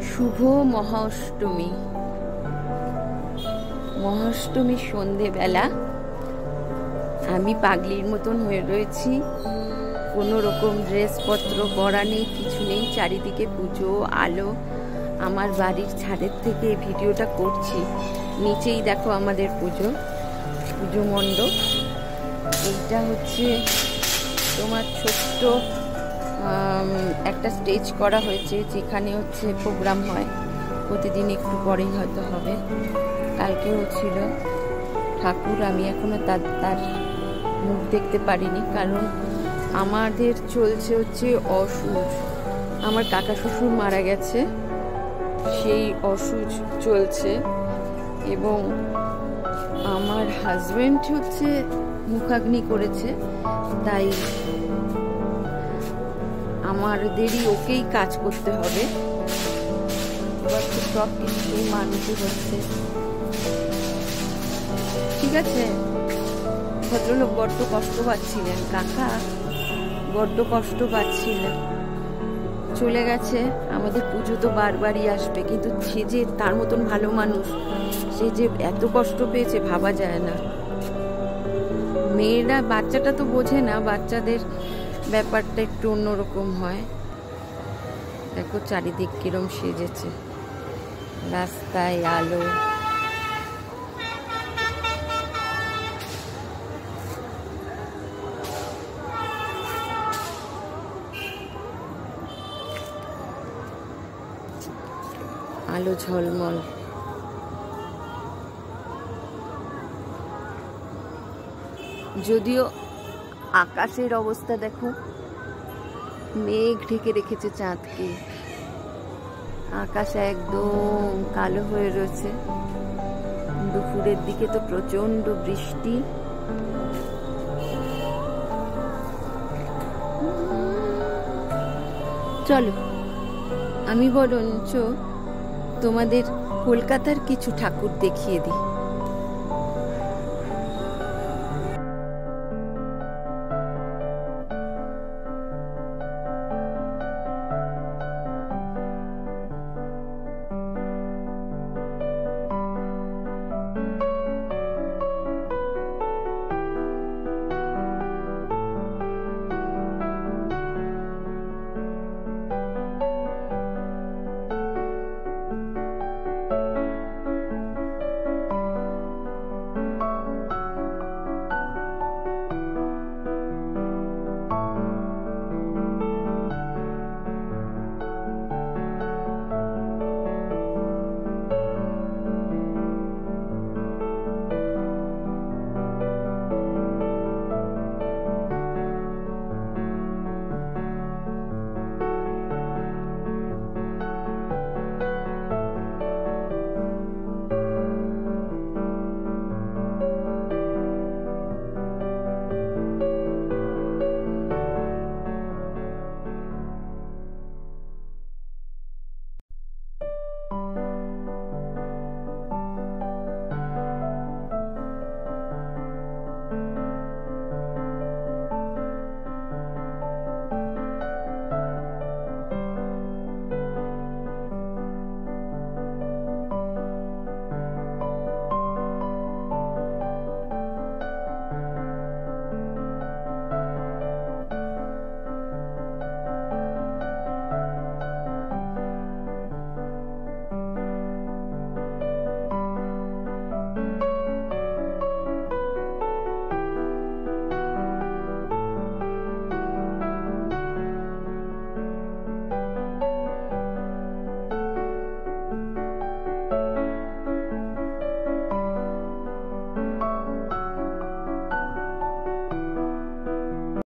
শুভ মহাষ্টমী। মহাষ্টমীর সন্ধেবেলা আমি পাগলির মতন হয়ে রয়েছি। কোনো রকম ড্রেসপত্র পরা নেই, কিছু নেই, চারিদিকে পুজো আলো। আমার বাড়ির ছাদের থেকে ভিডিওটা করছি। নিচেই দেখো আমাদের পুজো মণ্ডপ। এইটা হচ্ছে তোমার ছোট্ট একটা স্টেজ করা হয়েছে, যেখানে হচ্ছে প্রোগ্রাম হয়। প্রতিদিন একটু পরেই হয়তো হবে। কালকেও ছিল ঠাকুর। আমি এখনো তার মুখ দেখতে পারিনি, কারণ আমাদের চলছে হচ্ছে অসুজ। আমার কাকা শ্বশুর মারা গেছে, সেই অসুজ চলছে। এবং আমার হাজবেন্ড হচ্ছে মুখাগ্নি করেছে, তাই আমাদেরই ওকেই কাজ করতে হবে। সব কিছু মানুষই হচ্ছে, ঠিক আছে। ভদ্রলোক বড্ড কষ্ট পাচ্ছিলেন, কাকা বড্ড কষ্ট পাচ্ছিলেন। চলে গেছে। আমাদের পুজো তো বারবারই আসবে, কিন্তু সে যে তার মতন ভালো মানুষ, সে যে এত কষ্ট পেয়েছে ভাবা যায় না। মেয়েরা, বাচ্চাটা তো বোঝে না, বাচ্চাদের ব্যাপারটা একটু অন্যরকম হয়। দেখো চারিদিক কিরম সেজেছে, রাস্তায় আলো। আলো ঝলমল। যদিও আকাশের অবস্থা দেখো, মেঘ ঢেকে রেখেছে চাঁদকে। আকাশ একদম কালো হয়ে রয়েছে। দুপুরের দিকে তো প্রচন্ড বৃষ্টি। চলো আমি বরঞ্চ তোমাদের কলকাতার কিছু ঠাকুর দেখিয়ে দিই।